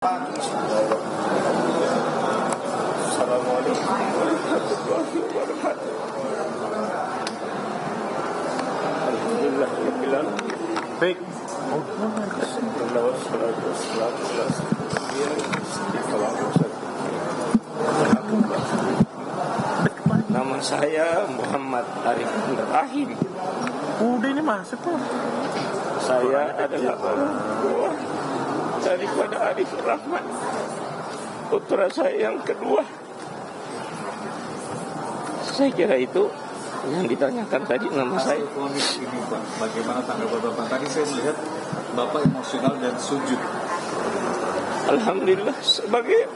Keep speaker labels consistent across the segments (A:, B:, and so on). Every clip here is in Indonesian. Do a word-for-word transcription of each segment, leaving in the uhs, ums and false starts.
A: Assalamualaikum warahmatullahi wabarakatuh. Alhamdulillah rabbil alamin. Baik. Nama saya Muhammad Arif Rahim.
B: Udah ini masuk tuh.
A: Saya adalah orang tua daripada Arif Rahman, putra saya yang kedua. Saya kira itu yang ditanyakan tadi nama saya.
C: Vonis ini Pak, bagaimana tanggapan Bapak? Tadi saya melihat Bapak emosional dan sujud.
A: Alhamdulillah, sebagai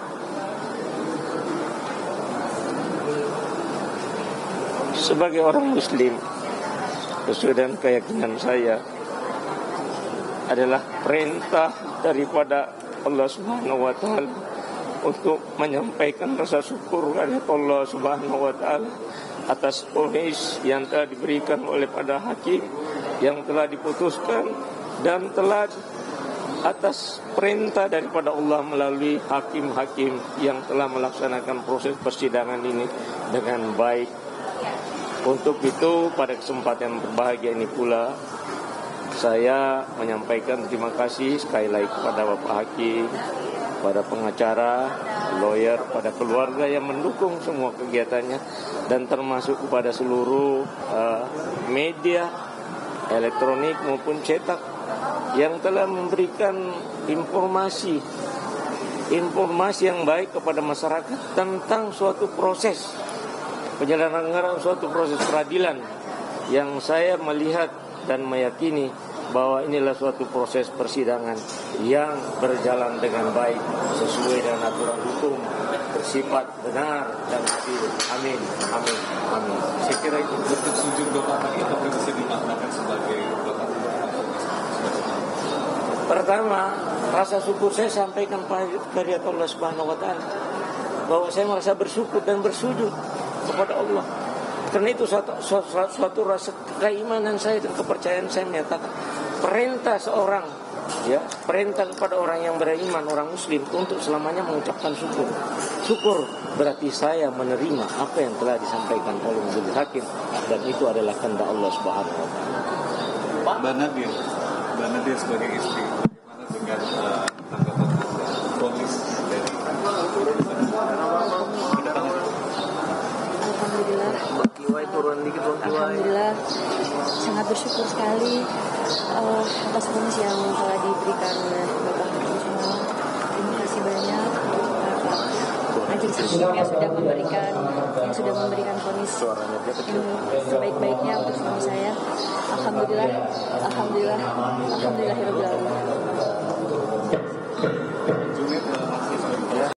A: sebagai orang Muslim, sesuai dengan keyakinan saya, adalah perintah daripada Allah Subhanahu wa taala untuk menyampaikan rasa syukur kepada Allah Subhanahu wa taala atas vonis yang telah diberikan oleh pada hakim yang telah diputuskan, dan telah atas perintah daripada Allah melalui hakim-hakim yang telah melaksanakan proses persidangan ini dengan baik. Untuk itu, pada kesempatan yang berbahagia ini pula, saya menyampaikan terima kasih sekali lagi kepada Bapak Hakim, pada pengacara, lawyer, pada keluarga yang mendukung semua kegiatannya, dan termasuk kepada seluruh uh, media elektronik maupun cetak yang telah memberikan informasi informasi yang baik kepada masyarakat tentang suatu proses penyelenggaraan suatu proses peradilan yang saya melihat dan meyakini bahwa inilah suatu proses persidangan yang berjalan dengan baik sesuai dengan aturan hukum, bersifat benar dan adil. Amin, amin, amin.
C: Saya kira itu bentuk sujud Bapak tadi apa bisa dimaknakan sebagai Bapak?
A: Pertama, rasa syukur saya sampaikan kepada Allah Subhanahu wa taala bahwa saya merasa bersyukur dan bersujud kepada Allah. Karena itu suatu, suatu, suatu rasa keimanan saya dan kepercayaan saya menyatakan perintah seorang, ya, perintah kepada orang yang beriman, orang Muslim untuk selamanya mengucapkan syukur. Syukur berarti saya menerima apa yang telah disampaikan oleh majelis hakim, dan itu adalah kehendak Allah Subhanahu wa taala.
C: Mbak Nadir, Mbak Nadir sebagai istri, bagaimana dengan uh, tanggapan vonis dari
D: Alhamdulillah. Alhamdulillah, sangat bersyukur sekali uh, atas vonis yang telah diberikan oleh Bapak Hakim semua. Terima kasih banyak Bapak majelis hakim yang sudah memberikan yang sudah memberikan vonis yang sebaik-baiknya untuk suami saya. Alhamdulillah, alhamdulillah, alhamdulillahirabbil alamin.